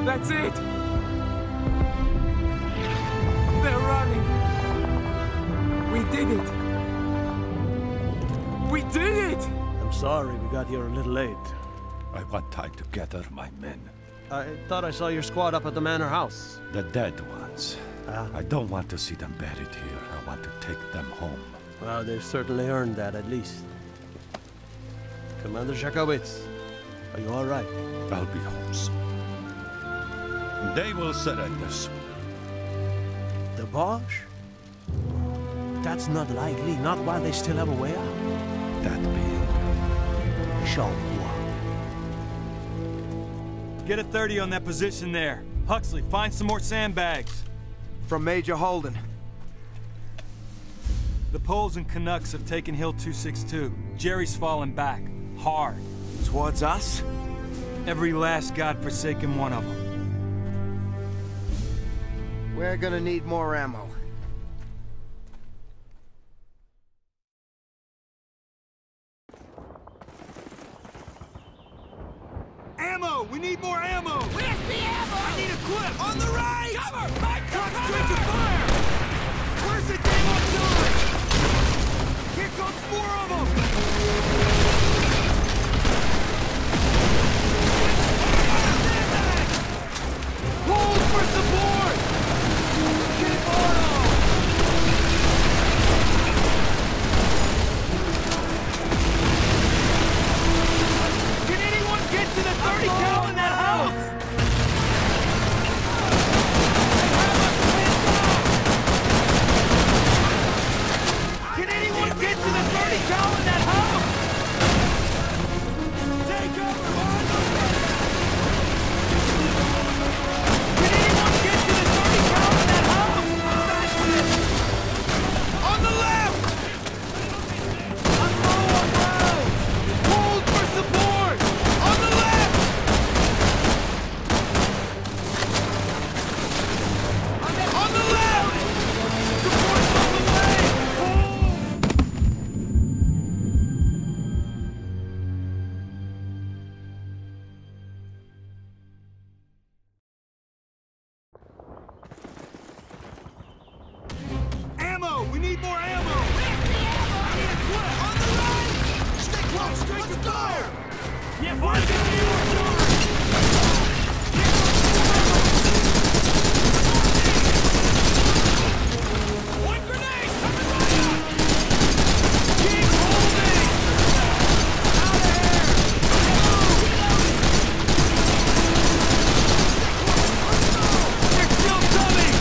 That's it! They're running! We did it! We did it! I'm sorry we got here a little late. I want time to gather my men. I thought I saw your squad up at the manor house. The dead ones. Ah. I don't want to see them buried here. I want to take them home. Well, they've certainly earned that, at least. Commander Shakowitz, are you all right? I'll be home soon. They will surrender soon. The Bosch? That's not likely, not while they still have a way out. That being... Charleroi. Get a 30 on that position there. Huxley, find some more sandbags. From Major Holden. The Poles and Canucks have taken Hill 262. Jerry's fallen back. Hard. Towards us? Every last godforsaken one of them. We're gonna need more ammo. Ammo! We need more ammo! Where's the ammo? I need a clip! On the right! Cover! Mike, Concentrate your fire! Where's the damn artillery? Here comes more of them! Hold for support! Keep on! Can anyone get to the 30 cal in that house? Can anyone get to the 30 cal in that house? Take over! Can anyone get to the 30 cal in that house? On the left! I'm low on rounds! Hold for support! On the left! On the left! Support's on the way! Hold! Ammo! We need more ammo! Where's the ammo? I need a clip! On the right! Stay close! Straight to fire! Yeah, find the one grenade! Coming right up! Keep holding! Out of here! They're still coming!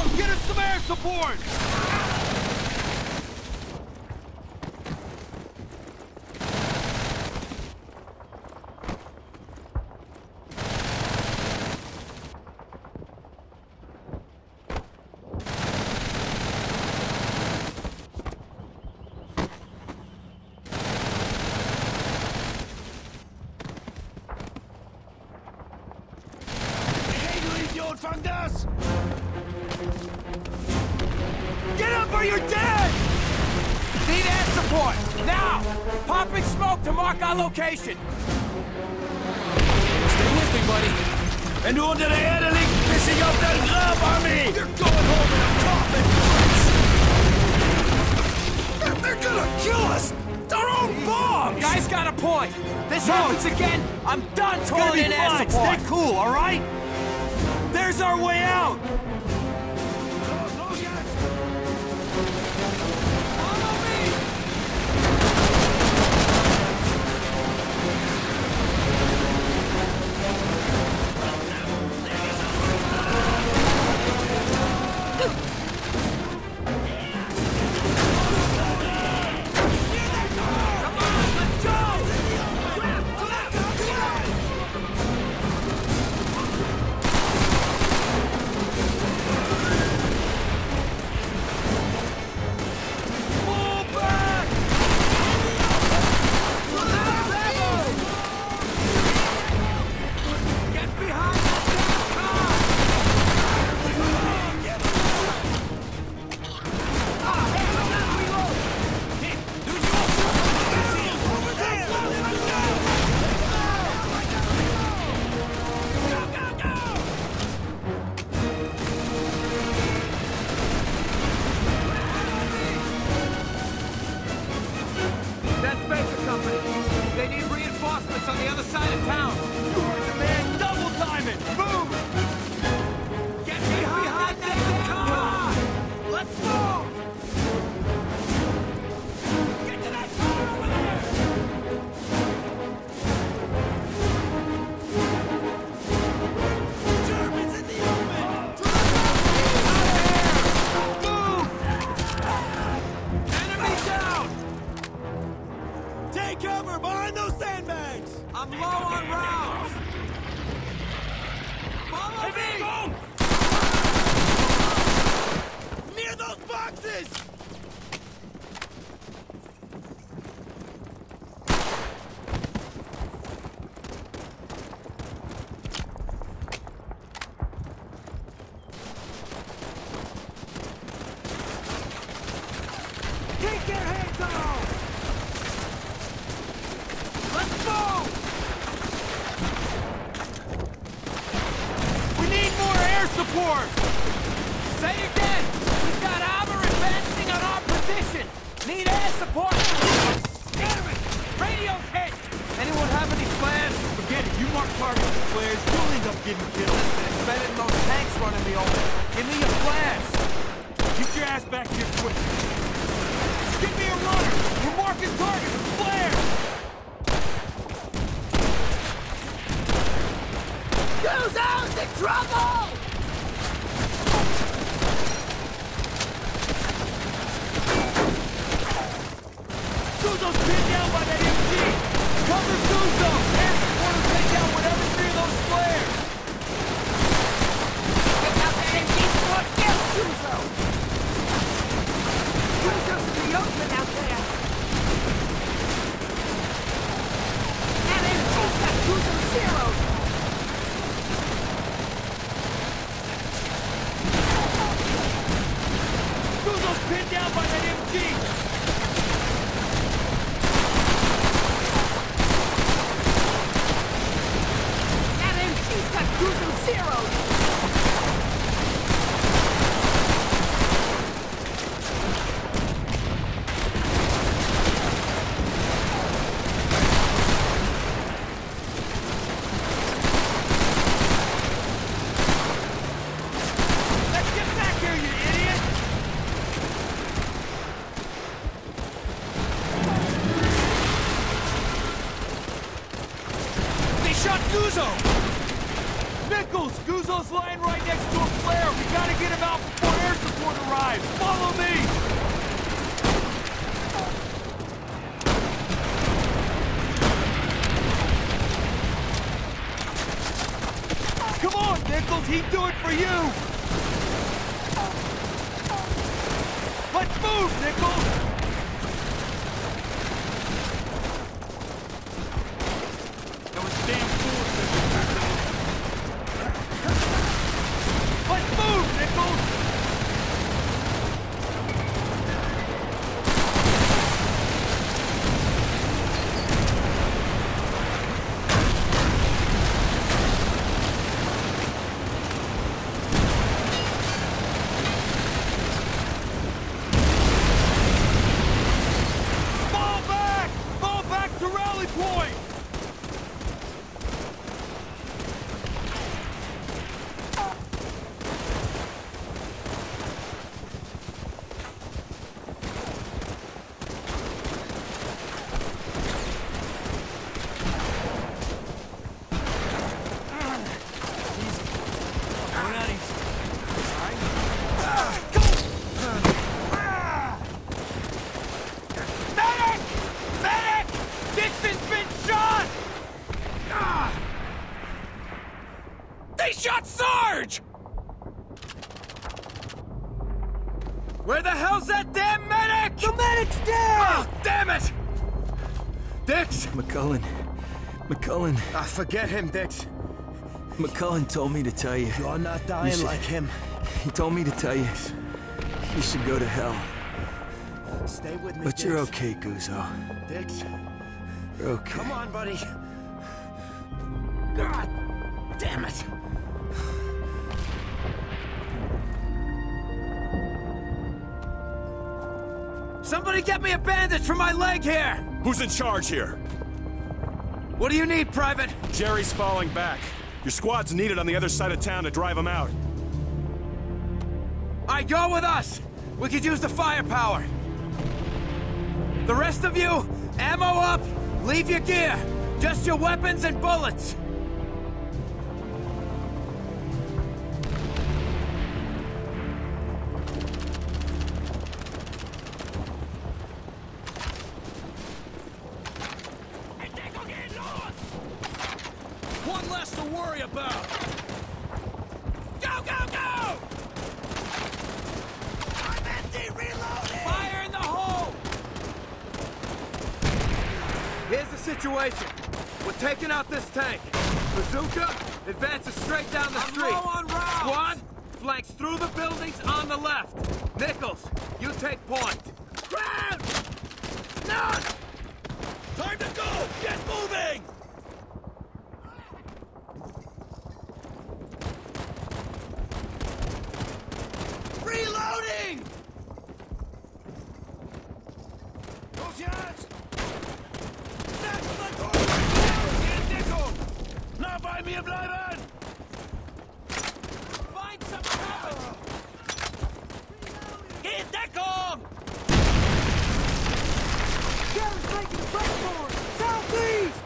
Get us some air support! Found us! Get up or you're dead! Need air support! Now! Popping smoke to mark our location! Stay with me, buddy. Wenn du unter der Erde liegst, piss ich auf dein Grab, Army! You're going home in a coffin! They're gonna kill us! It's our own bombs! Guy's got a point. This happens again, I'm done calling in air support. Stay cool, all right? There's our way out! Follow me! Come on, let's go! I'm low on rounds! Follow me! Near those boxes! Take your hands off! Let's go! We need more air support! Say again! We've got armor advancing on our position! Need air support! Damn it! Radio's hit! Anyone have any flares? Forget it, you mark targets with flares, you'll end up getting killed. It's better than those tanks running the open. Give me your flares! Get your ass back here quick! Give me a runner! We're marking targets with flares! Who's out in trouble? Suzo's pinned down by that MG! Cover Suzo! Air support will take out whatever's near those flares! Get out that MG support! Kill Suzo! Suzo's in the open out there! That MG's got Suzo zeroed! Suzo's pinned down by that MG! That MG's got Suzo zeroed! Let's get back here, you idiot! They shot Suzo! Nichols! Guzzo's lying right next to a flare! We gotta get him out before air support arrives! Follow me! Come on, Nichols! He'd do it for you! Let's move, Nichols! That was damn foolish, let's move, Nichols! Fall back to rally point! They shot Sarge! Where the hell's that damn medic? The medic's dead! Oh, damn it! Dix! McCullen. Forget him, Dix. McCullen told me to tell you. You're not dying like him. He told me to tell you. You should go to hell. Stay with me, But Dix. you're okay, Guzzo. Dix. You're okay. Come on, buddy. God damn it. Somebody get me a bandage for my leg here! Who's in charge here? What do you need, Private? Jerry's falling back. Your squad's needed on the other side of town to drive him out. All right, go with us! We could use the firepower. The rest of you, ammo up, leave your gear. Just your weapons and bullets. One less to worry about! Go, go, go! I'm empty, reloading! Fire in the hole! Here's the situation. We're taking out this tank. Bazooka advances straight down the street. Low on rounds. Squad flanks through the buildings on the left. Nichols, you take point. Ground! None! Time to go! Get moving! Reloading! Los Jans! That's the door! In Deckung! Nah bei mir bleiben! Find some cover! In Deckung! Garrett's making a break for it! Southeast!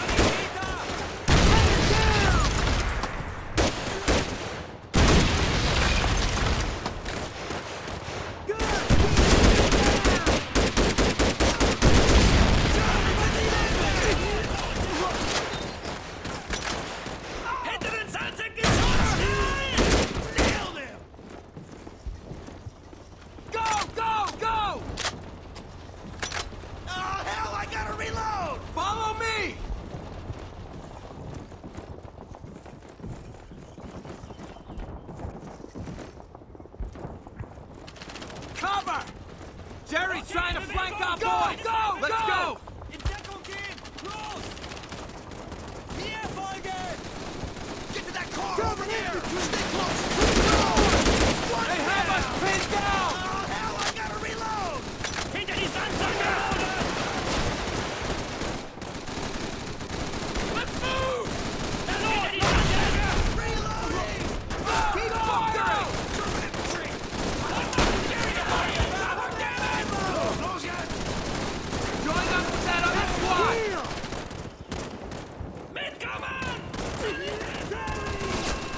Cover! Jerry's trying to flank our boys! Go! Let's go! In Deckung gehen! Los! Mir folgen! Get to that car over here! Stay close! They have us pinned down! Oh, hell, I gotta reload! Hinter die Sandsäcke! Let's move! Hinter die Sandsäcke! Reloading! Keep firing! Join up with that other squad! Mitkommen!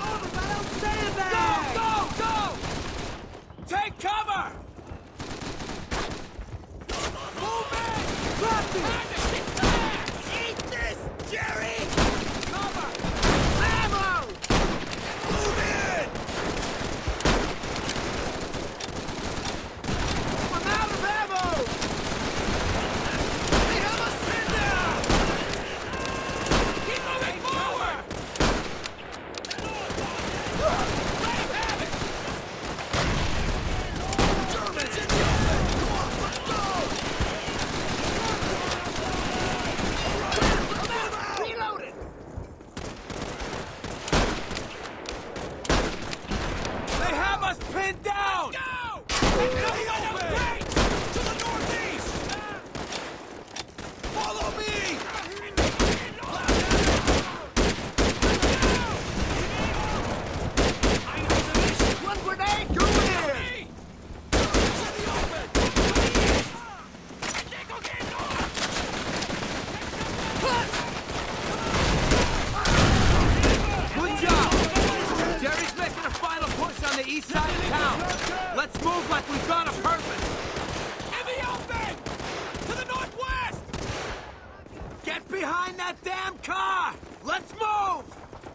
Good job! Jerry's making a final push on the east side of town. Let's move like we've got a purpose. In the open! To the northwest! Get behind that damn car! Let's move!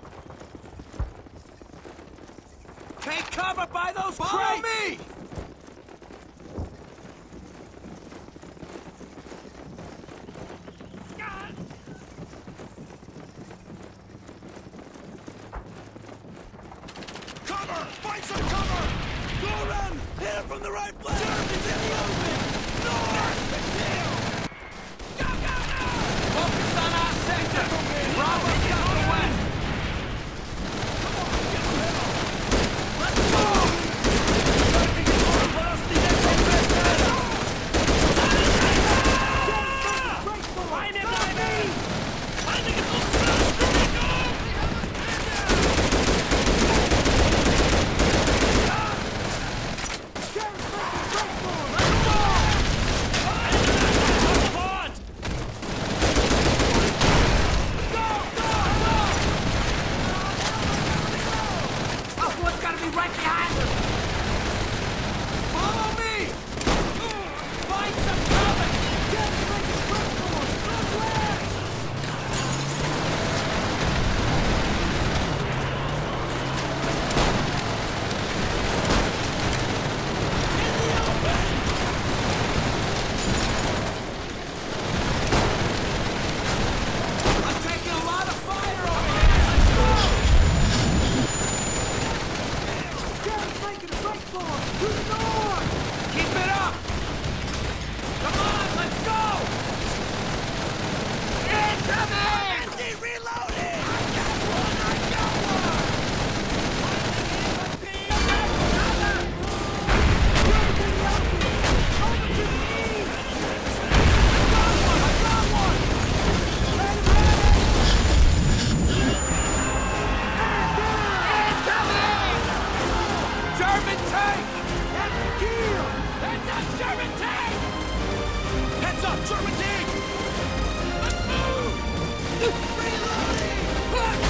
Take cover by those crates! Follow me! Cover! Find some cover! Go around! Hit him from the right flank! Jeremy's in the open! North! Go, go, go! Focus on our sector! Bravo's got the west! Let's move! Right behind us! Follow me! Find some cover! Get like a front door! I'm taking a lot of fire over here! To the north! Keep it up! Come on, let's go! Incoming! Reloading! I got one! German tank! That's a kill! That's a German tank! Heads up, German tank! Let's move! Reloading! Find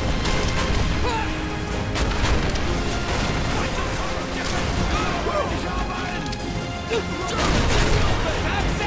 some cover! Get ready! German tank open! That's it!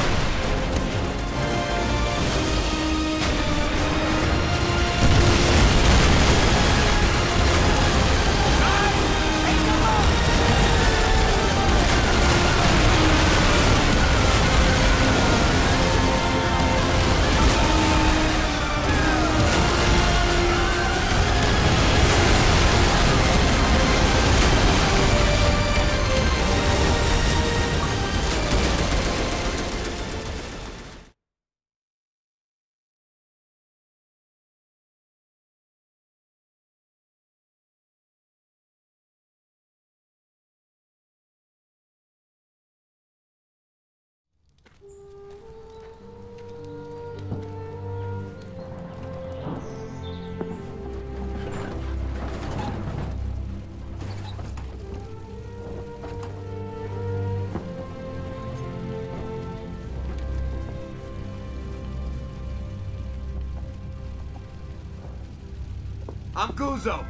I'm Guzzo.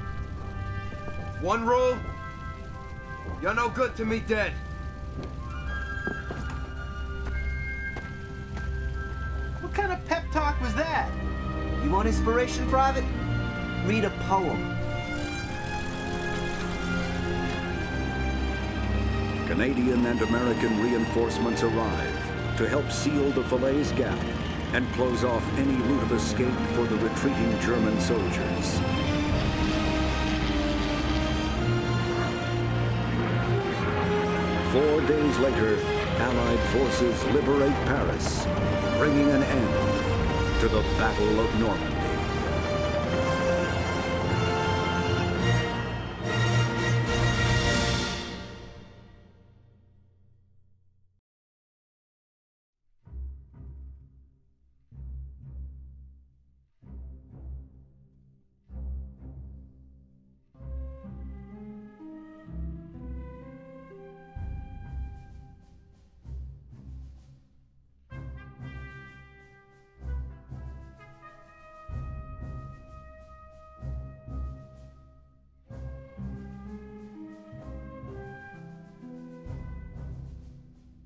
One rule, you're no good to me dead. What kind of pep talk was that? You want inspiration, Private? Read a poem. Canadian and American reinforcements arrive to help seal the Falaise Gap and close off any route of escape for the retreating German soldiers. Four days later, Allied forces liberate Paris, bringing an end to the Battle of Normandy.